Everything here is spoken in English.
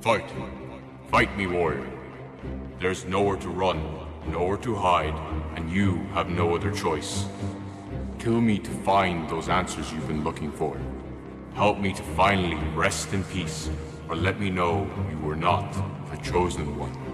Fight. Fight me, warrior. There's nowhere to run, nowhere to hide, and you have no other choice. Kill me to find those answers you've been looking for. Help me to finally rest in peace, or let me know you were not the chosen one.